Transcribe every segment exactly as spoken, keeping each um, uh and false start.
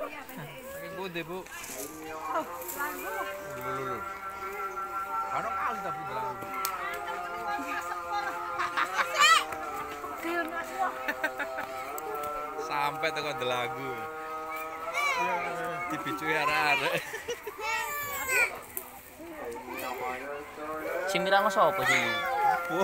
Saking pundi, Bu? Oh, lagu. Lho. Karo kali ta Bu lagu. Sampai teko delagu. Dibicui arek-arek. Sing mirano sapa sing? Bu.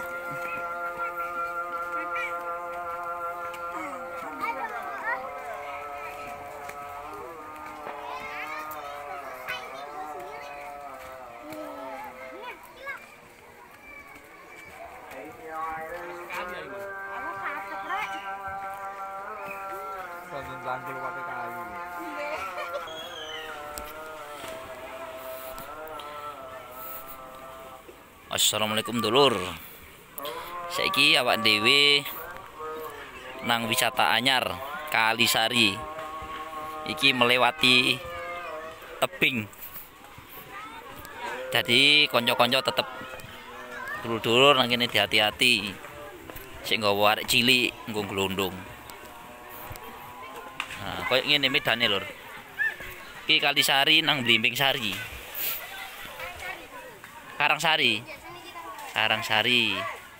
Bangun langkul pakai kayu. Assalamualaikum dulur. Saiki awak dhewe nang wisata anyar Kalisari. Iki melewati tebing. Jadi konco-konco tetep dulur-dulur nang kene hati-hati. Sing nggawa arek cilik nggo glondong. Nah, koyo ngene medane lur. Iki Kalisari nang Blimbing Sari. Karangsari. Karangsari.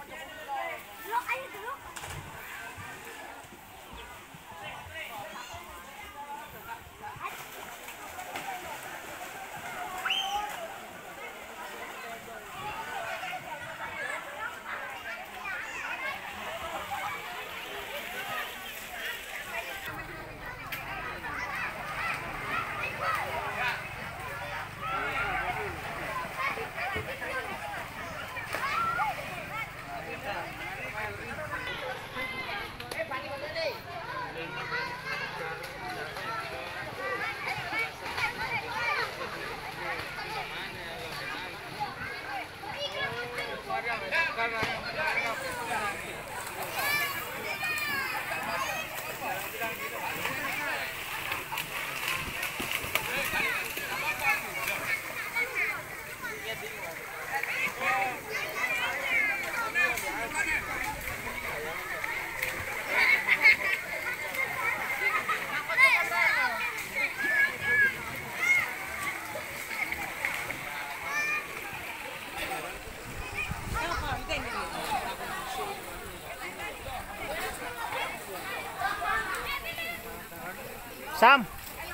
Sam.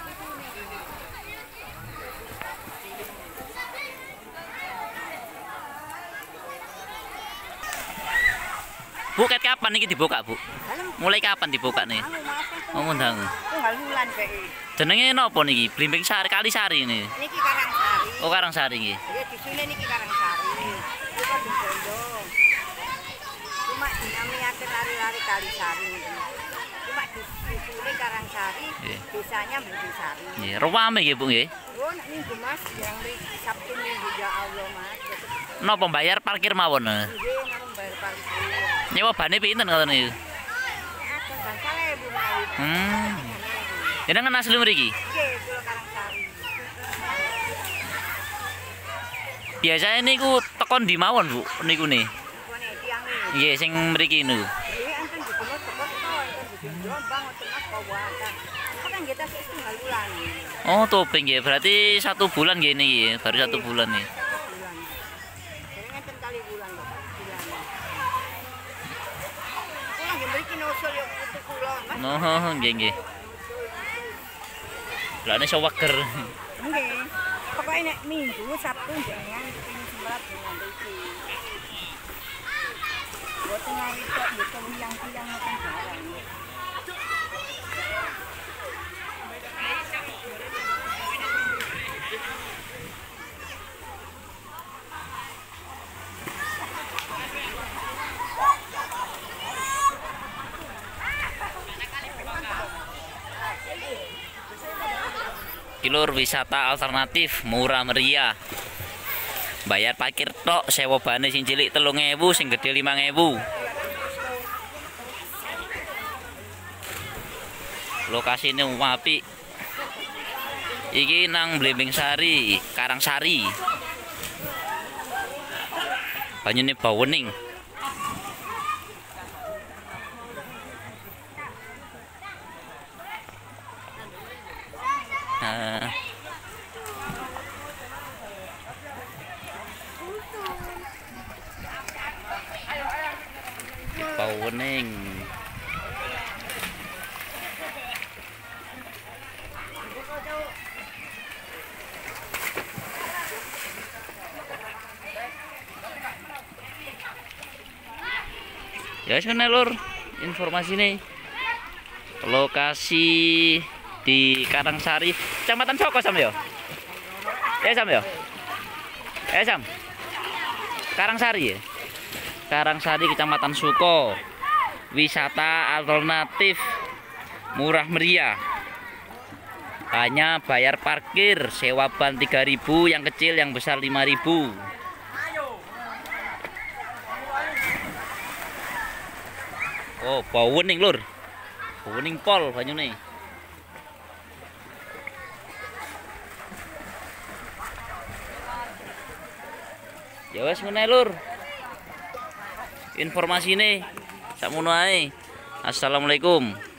Bu, ket kapan iki dibuka, Bu? Mulai kapan dibuka nih? Oh, ngundang. Tunggal bulan kae. Jenenge napa niki? Blimbing Sari, Kalisari ini. Niki Karangsari. Oh, Karangsari nggih. Iya, di sini niki Karangsari. Kita di Bondo. Cuma dinamiaken lari-lari Kalisari niki. Cuma di sini Karangsari, desanya Blimbing Sari. Nggih, rame nggih, Bu nggih. Oh, nak minggu Mas, yang mriki Sabtu Minggu ya Allah, Mas. Napa bayar parkir mawon? Nggih, nang bayar parkir. Nyewa bane pinten ngoten niku? Aku bangkale Bu Mas. Hmm. Jenengan asli mriki? Nggih, kula Karangsari. Biasanya niku tekon di mawon, Bu, niku nih. Kone tiang iki. Nggih, sing mriki niku. Nggih, enten dibunuh teko to, enten di Jombang, enten Mas Kawasan. Kan kita sik tunggal bulan. Oh, topeng nggih. Berarti satu bulan nggih niki, baru satu bulan nih. Bulan. Jadi ngenten kali bulan kok, bulan. Kula nggih mriki nusul yo putu kula, Mas. Oh, nggih nggih. Lane seweger. Nggih. Pokoke nek Minggu, Sabtu jenengan kepengin sembat dengan iki. Boten ngawi tok mboten tiyang-tiyang ngoten barang. Kilur wisata alternatif murah meriah. Bayar parkir tok, sewa bane sing cilik telung ewu, sing gede limang ewu. Lokasine apik. Iki nang Blimbing Sari, Karangsari. Banyune bawening. Pauwening. Ya sana lur, informasi nih. Lokasi di Karangsari, Kecamatan Soko Sam yo. Ya Sam yo. Eh Sam. Karangsari ya. Karangsari Kecamatan Suko. Wisata alternatif murah meriah. Hanya bayar parkir, sewa ban tiga ribu, yang kecil yang besar lima ribu. Oh, Pauwening lur. Pauwening pol banyune. Ya wes ngene lur. Informasi ini sakmono ae. Assalamualaikum.